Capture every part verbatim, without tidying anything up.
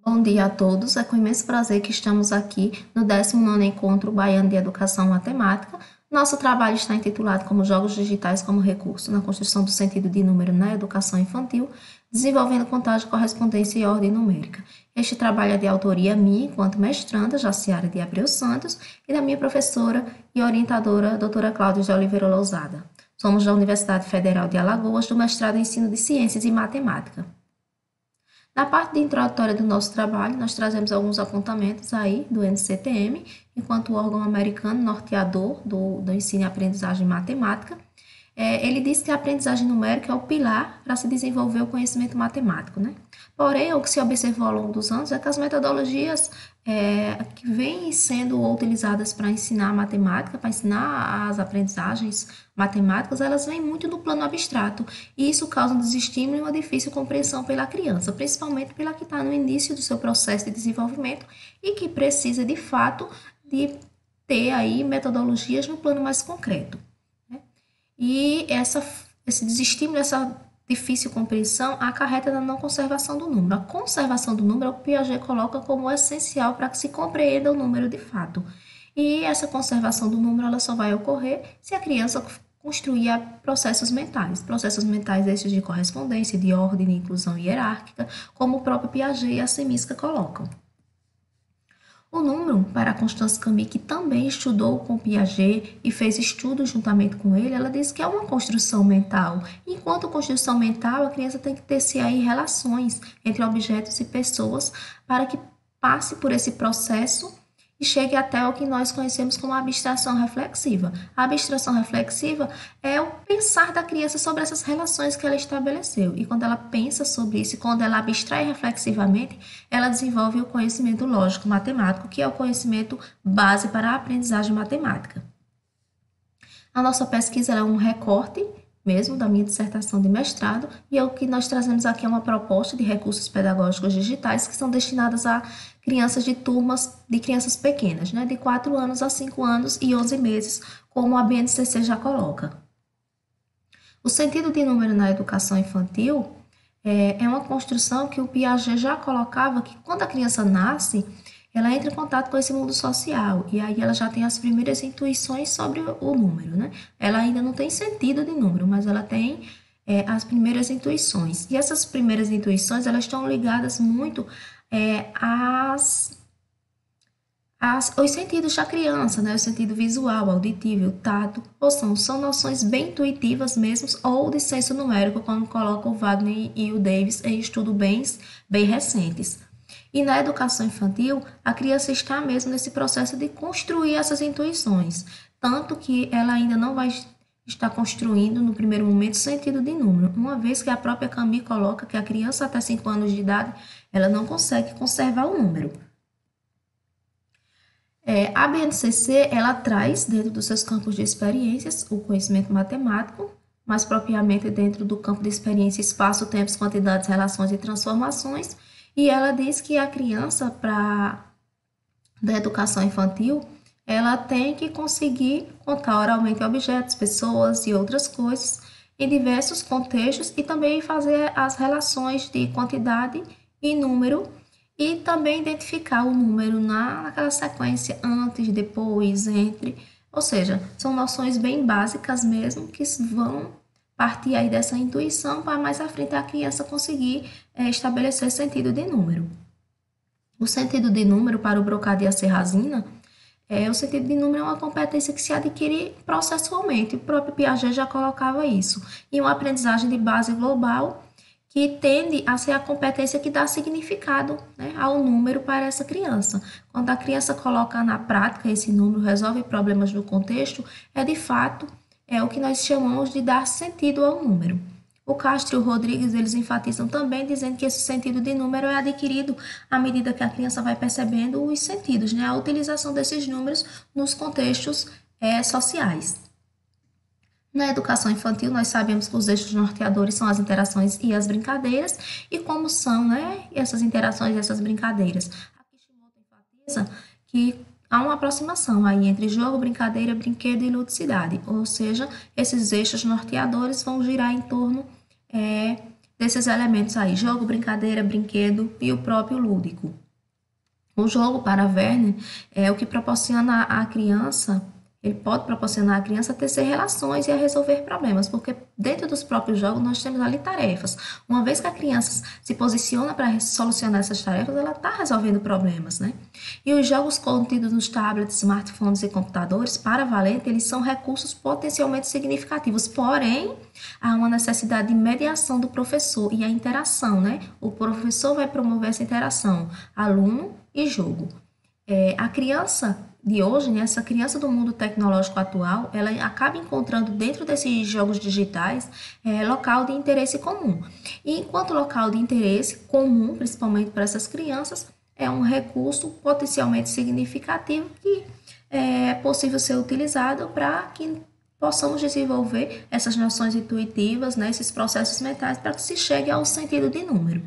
Bom dia a todos, é com imenso prazer que estamos aqui no décimo nono Encontro Baiano de Educação Matemática. Nosso trabalho está intitulado como Jogos Digitais como Recurso na Construção do Sentido de Número na Educação Infantil, desenvolvendo contagem, correspondência e ordem numérica. Este trabalho é de autoria minha, enquanto mestranda, Jaciara de Abreu Santos, e da minha professora e orientadora, doutora Cláudia de Oliveira Lousada. Somos da Universidade Federal de Alagoas, do mestrado em Ensino de Ciências e Matemática. Na parte de introdutória do nosso trabalho, nós trazemos alguns apontamentos aí do N C T M, enquanto órgão americano norteador do, do ensino e aprendizagem matemática. É, ele diz que a aprendizagem numérica é o pilar para se desenvolver o conhecimento matemático, né? Porém, o que se observou ao longo dos anos é que as metodologias é, que vêm sendo utilizadas para ensinar matemática, para ensinar as aprendizagens matemáticas, elas vêm muito do plano abstrato, e isso causa um desestímulo e uma difícil compreensão pela criança, principalmente pela que está no início do seu processo de desenvolvimento e que precisa, de fato, de ter aí metodologias no plano mais concreto. E essa, esse desestímulo, essa difícil compreensão, acarreta na não conservação do número. A conservação do número é o que Piaget coloca como essencial para que se compreenda o número de fato. E essa conservação do número ela só vai ocorrer se a criança construir processos mentais. Processos mentais esses de correspondência, de ordem, de inclusão hierárquica, como o próprio Piaget e a Semiska colocam. O número, para a Constance Camy, que também estudou com Piaget e fez estudos juntamente com ele, ela diz que é uma construção mental. Enquanto construção mental, a criança tem que ter-se aí relações entre objetos e pessoas para que passe por esse processo e chegue até o que nós conhecemos como abstração reflexiva. A abstração reflexiva é o pensar da criança sobre essas relações que ela estabeleceu. E quando ela pensa sobre isso, quando ela abstrai reflexivamente, ela desenvolve o conhecimento lógico matemático, que é o conhecimento base para a aprendizagem matemática. A nossa pesquisa é um recorte mesmo da minha dissertação de mestrado, e é o que nós trazemos aqui é uma proposta de recursos pedagógicos digitais que são destinadas a crianças de turmas de crianças pequenas, né, de quatro anos a cinco anos e onze meses, como a B N C C já coloca. O sentido de número na educação infantil é, é uma construção que o Piaget já colocava que quando a criança nasce, ela entra em contato com esse mundo social, e aí ela já tem as primeiras intuições sobre o número, né? Ela ainda não tem sentido de número, mas ela tem é, as primeiras intuições. E essas primeiras intuições, elas estão ligadas muito é, às, às, aos sentidos da criança, né? O sentido visual, auditivo, tato, ou são, são noções bem intuitivas mesmo, ou de senso numérico, como colocam o Wagner e o Davis em estudos bem, bem recentes. E na educação infantil, a criança está mesmo nesse processo de construir essas intuições, tanto que ela ainda não vai estar construindo no primeiro momento sentido de número, uma vez que a própria Camy coloca que a criança até cinco anos de idade, ela não consegue conservar o número. É, a B N C C, ela traz dentro dos seus campos de experiências o conhecimento matemático, mais propriamente dentro do campo de experiência espaço, tempos, quantidades, relações e transformações. E ela diz que a criança, para da educação infantil, ela tem que conseguir contar oralmente objetos, pessoas e outras coisas em diversos contextos e também fazer as relações de quantidade e número e também identificar o número na, naquela sequência antes, depois, entre. Ou seja, são noções bem básicas mesmo que vão partir aí dessa intuição para mais à frente a criança conseguir é, estabelecer sentido de número. O sentido de número para o Brocard e a Serrazina, é, o sentido de número é uma competência que se adquire processualmente, o próprio Piaget já colocava isso, e uma aprendizagem de base global que tende a ser a competência que dá significado, né, ao número para essa criança. Quando a criança coloca na prática esse número, resolve problemas do contexto, é de fato é o que nós chamamos de dar sentido ao número. O Castro e o Rodrigues, eles enfatizam também, dizendo que esse sentido de número é adquirido à medida que a criança vai percebendo os sentidos, né? A utilização desses números nos contextos é, sociais. Na educação infantil, nós sabemos que os eixos norteadores são as interações e as brincadeiras, e como são, né, essas interações e essas brincadeiras. Aqui Kishimoto enfatiza que há uma aproximação aí entre jogo, brincadeira, brinquedo e ludicidade, ou seja, esses eixos norteadores vão girar em torno é, desses elementos aí, jogo, brincadeira, brinquedo e o próprio lúdico. O jogo, para Werner, é o que proporciona à criança, ele pode proporcionar à criança a tecer relações e a resolver problemas, porque dentro dos próprios jogos nós temos ali tarefas. Uma vez que a criança se posiciona para solucionar essas tarefas, ela está resolvendo problemas, né? E os jogos contidos nos tablets, smartphones e computadores, para Valente, eles são recursos potencialmente significativos, porém, há uma necessidade de mediação do professor e a interação, né? O professor vai promover essa interação, aluno e jogo. É, a criança de hoje, né, essa criança do mundo tecnológico atual, ela acaba encontrando dentro desses jogos digitais é, local de interesse comum. E enquanto local de interesse comum, principalmente para essas crianças, é um recurso potencialmente significativo que é possível ser utilizado para que possamos desenvolver essas noções intuitivas, né, esses processos mentais, para que se chegue ao sentido de número.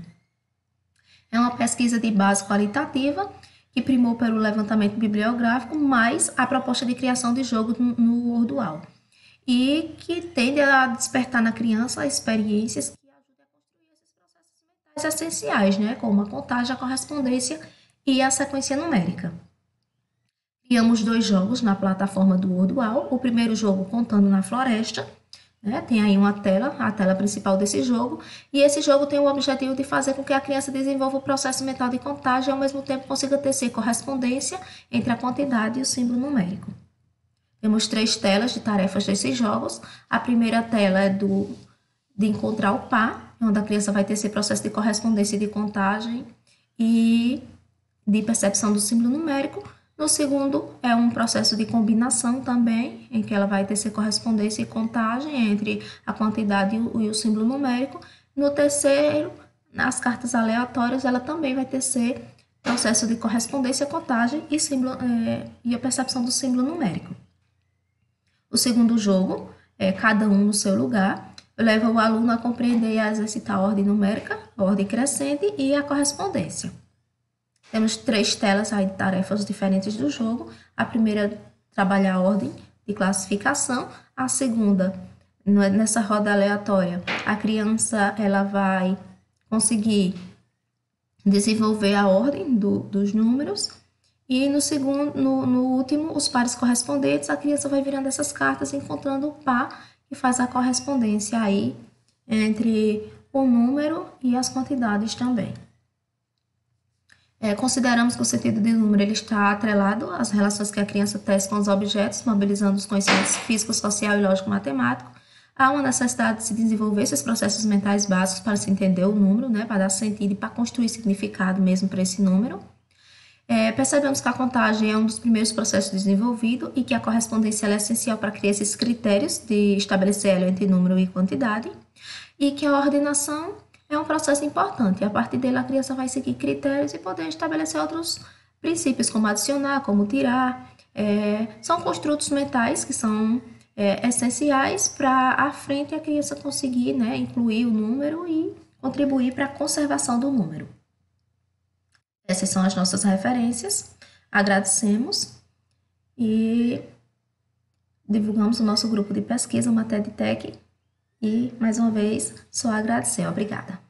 É uma pesquisa de base qualitativa que primou pelo levantamento bibliográfico, mais a proposta de criação de jogo no Wordwall, e que tende a despertar na criança experiências que ajudem a construir esses processos mentais essenciais, né, como a contagem, a correspondência e a sequência numérica. Criamos dois jogos na plataforma do Wordwall, o primeiro jogo contando na floresta, né? Tem aí uma tela, a tela principal desse jogo, e esse jogo tem o objetivo de fazer com que a criança desenvolva o processo mental de contagem e ao mesmo tempo consiga tecer correspondência entre a quantidade e o símbolo numérico. Temos três telas de tarefas desses jogos. A primeira tela é do, de encontrar o par, onde a criança vai ter esse processo de correspondência e de contagem e de percepção do símbolo numérico. No segundo, é um processo de combinação também, em que ela vai tecer correspondência e contagem entre a quantidade e o, e o símbolo numérico. No terceiro, nas cartas aleatórias, ela também vai tecer processo de correspondência, contagem e, símbolo, é, e a percepção do símbolo numérico. O segundo jogo, é cada um no seu lugar, leva o aluno a compreender e a exercitar a ordem numérica, a ordem crescente e a correspondência. Temos três telas aí de tarefas diferentes do jogo. A primeira, trabalhar a ordem de classificação. A segunda, nessa roda aleatória, a criança ela vai conseguir desenvolver a ordem do, dos números. E no segundo, no, no último, os pares correspondentes, a criança vai virando essas cartas, encontrando o par que faz a correspondência aí entre o número e as quantidades também. É, consideramos que o sentido de número ele está atrelado às relações que a criança tece com os objetos, mobilizando os conhecimentos físico, social e lógico-matemático. Há uma necessidade de se desenvolver esses processos mentais básicos para se entender o número, né, para dar sentido e para construir significado mesmo para esse número. É, percebemos que a contagem é um dos primeiros processos desenvolvidos e que a correspondência é essencial para criar esses critérios de estabelecer elo entre número e quantidade, e que a ordenação é um processo importante, e a partir dele a criança vai seguir critérios e poder estabelecer outros princípios, como adicionar, como tirar. É, são construtos mentais que são é, essenciais para à frente a criança conseguir, né, incluir o número e contribuir para a conservação do número. Essas são as nossas referências, agradecemos e divulgamos o nosso grupo de pesquisa, uma TED Tech, e mais uma vez só agradecer. Obrigada.